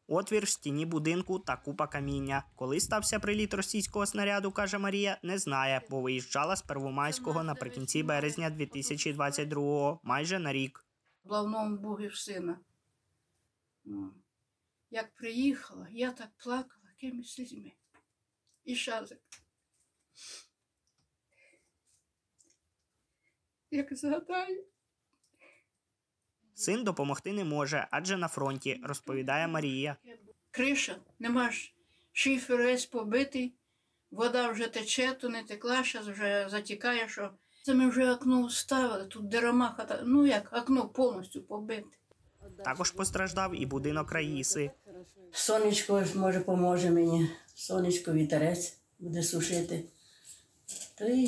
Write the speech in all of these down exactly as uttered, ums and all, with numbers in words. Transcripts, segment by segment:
Отвір в стіні будинку та купа каміння. Коли стався приліт російського снаряду, каже Марія, не знає, бо виїжджала з Первомайського наприкінці березня дві тисячі двадцять другого, майже на рік. Главному Богів сина. Як приїхала, я так плакала, якимись слізьми. І Шазик. Як згадаю. Син допомогти не може, адже на фронті, розповідає Марія. Криша, нема ж, шифер весь побитий, вода вже тече, то не текла, зараз вже затікає, що це ми вже окно вставили, тут деромаха, ну як, окно повністю побите. Також постраждав і будинок Раїси. Сонечко, може, поможе мені, сонечко, вітерець буде сушити. То й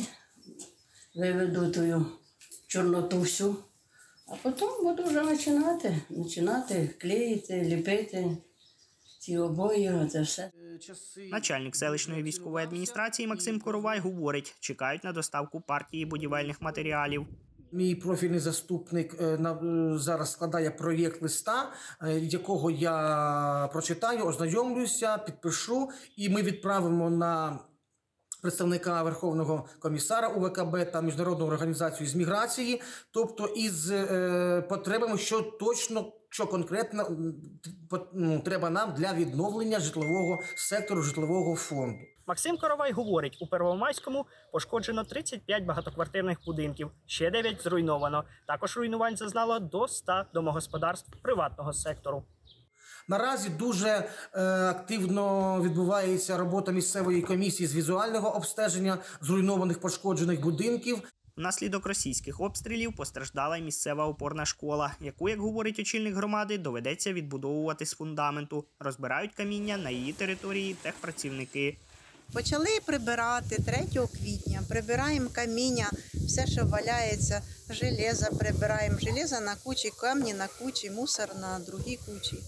виведу ту чорноту всю. А потім буду вже починати, починати клеїти, ліпити ці обої, це все. Начальник селищної військової адміністрації Максим Коровай говорить, чекають на доставку партії будівельних матеріалів. Мій профільний заступник зараз складає проєкт листа, якого я прочитаю, ознайомлюся, підпишу, і ми відправимо на представника Верховного комісара У В К Б та Міжнародну організацію з міграції, тобто із е, потребами, що точно, що конкретно ну, треба нам для відновлення житлового сектору, житлового фонду. Максим Коровай говорить, у Первомайському пошкоджено тридцять п'ять багатоквартирних будинків, ще дев'ять зруйновано. Також руйнувань зазнало до ста домогосподарств приватного сектору. Наразі дуже е, активно відбувається робота місцевої комісії з візуального обстеження зруйнованих пошкоджених будинків. Внаслідок російських обстрілів постраждала й місцева опорна школа, яку, як говорить очільник громади, доведеться відбудовувати з фундаменту. Розбирають каміння на її території техпрацівники. Почали прибирати третього квітня, прибираємо каміння, все, що валяється, железо прибираємо, железо на кучі, камні на кучі, мусор на другій кучі.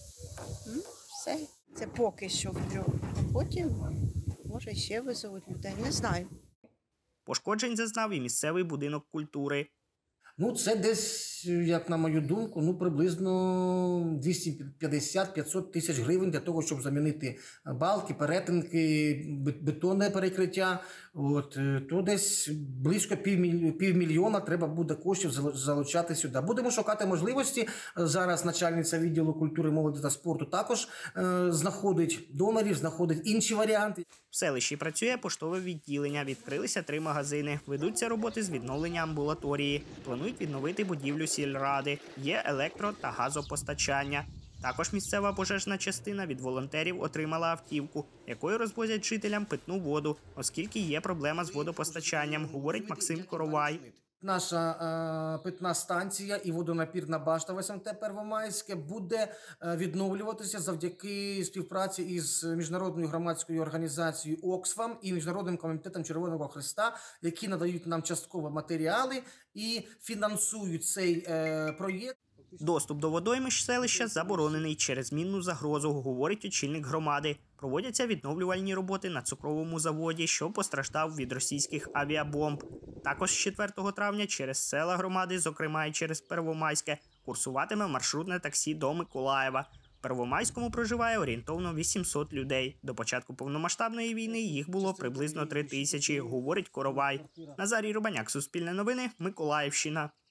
Все. Це поки що. Потім, може, ще визовуть людей, не знаю. Пошкоджень зазнав і місцевий будинок культури. Ну, це десь, як на мою думку, ну, приблизно двісті п'ятдесят - п'ятсот тисяч гривень для того, щоб замінити балки, перетинки, бетонне перекриття. От, то десь близько півмільйона треба буде коштів залучати сюди. Будемо шукати можливості. Зараз начальниця відділу культури, молоді та спорту також е, знаходить донорів, знаходить інші варіанти. В селищі працює поштове відділення, відкрилися три магазини, ведуться роботи з відновлення амбулаторії. Планують відновити будівлю сільради, є електро- та газопостачання. Також місцева пожежна частина від волонтерів отримала автівку, якою розвозять жителям питну воду, оскільки є проблема з водопостачанням, говорить Максим Коровай. Наша е, питна станція і водонапірна башта в С М Т Первомайське буде е, відновлюватися завдяки співпраці із міжнародною громадською організацією Оксфам і Міжнародним комітетом Червоного Хреста, які надають нам частково матеріали і фінансують цей е, проєкт. Доступ до водоймищ селища заборонений через мінну загрозу, говорить очільник громади. Проводяться відновлювальні роботи на цукровому заводі, що постраждав від російських авіабомб. Також з четвертого травня через села громади, зокрема і через Первомайське, курсуватиме маршрутне таксі до Миколаєва. В Первомайському проживає орієнтовно вісімсот людей. До початку повномасштабної війни їх було приблизно три тисячі, говорить Коровай. Назарій Рубаняк, Суспільне новини, Миколаївщина.